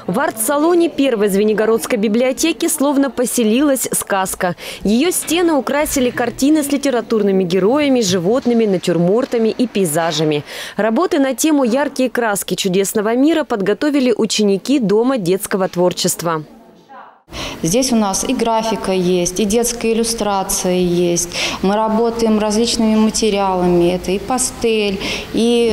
В арт-салоне первой Звенигородской библиотеки словно поселилась сказка. Ее стены украсили картины с литературными героями, животными, натюрмортами и пейзажами. Работы на тему «Яркие краски чудесного мира» подготовили ученики Дома детского творчества. Здесь у нас и графика есть, и детская иллюстрация есть. Мы работаем различными материалами. Это и пастель, и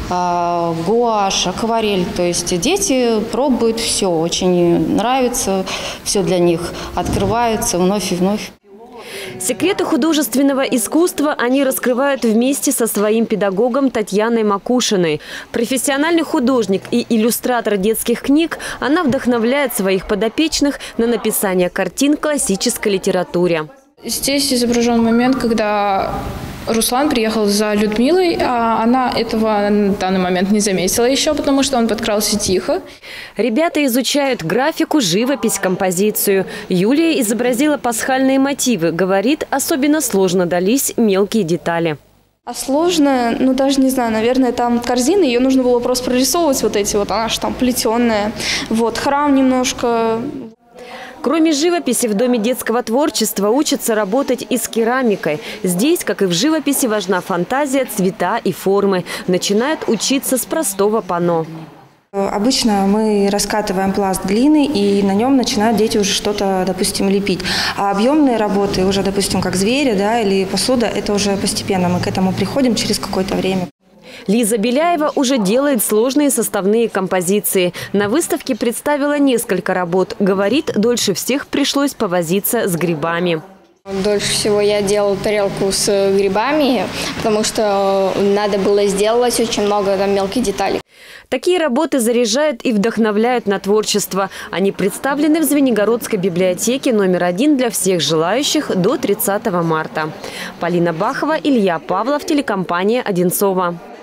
гуашь, акварель. То есть дети пробуют все, очень нравится, все для них открывается вновь и вновь. Секреты художественного искусства они раскрывают вместе со своим педагогом Татьяной Макушиной. Профессиональный художник и иллюстратор детских книг, она вдохновляет своих подопечных на написание картин классической литературе. Здесь изображен момент, когда Руслан приехал за Людмилой, а она этого на данный момент не заметила еще, потому что он подкрался тихо. Ребята изучают графику, живопись, композицию. Юлия изобразила пасхальные мотивы. Говорит, особенно сложно дались мелкие детали. А сложно, ну даже не знаю, наверное, там корзина, ее нужно было просто прорисовывать вот эти вот, она же там плетеная. Вот, храм немножко. Кроме живописи, в Доме детского творчества учатся работать и с керамикой. Здесь, как и в живописи, важна фантазия, цвета и формы. Начинают учиться с простого панно. Обычно мы раскатываем пласт глины, и на нем начинают дети уже что-то, допустим, лепить. А объемные работы, уже, допустим, как звери, да, или посуда, это уже постепенно. Мы к этому приходим через какое-то время. Лиза Беляева уже делает сложные составные композиции. На выставке представила несколько работ. Говорит, дольше всех пришлось повозиться с грибами. Дольше всего я делала тарелку с грибами, потому что надо было сделать очень много там мелких деталей. Такие работы заряжают и вдохновляют на творчество. Они представлены в Звенигородской библиотеке номер 1 для всех желающих до 30 марта. Полина Бахова, Илья Павлов, телекомпания «Одинцова».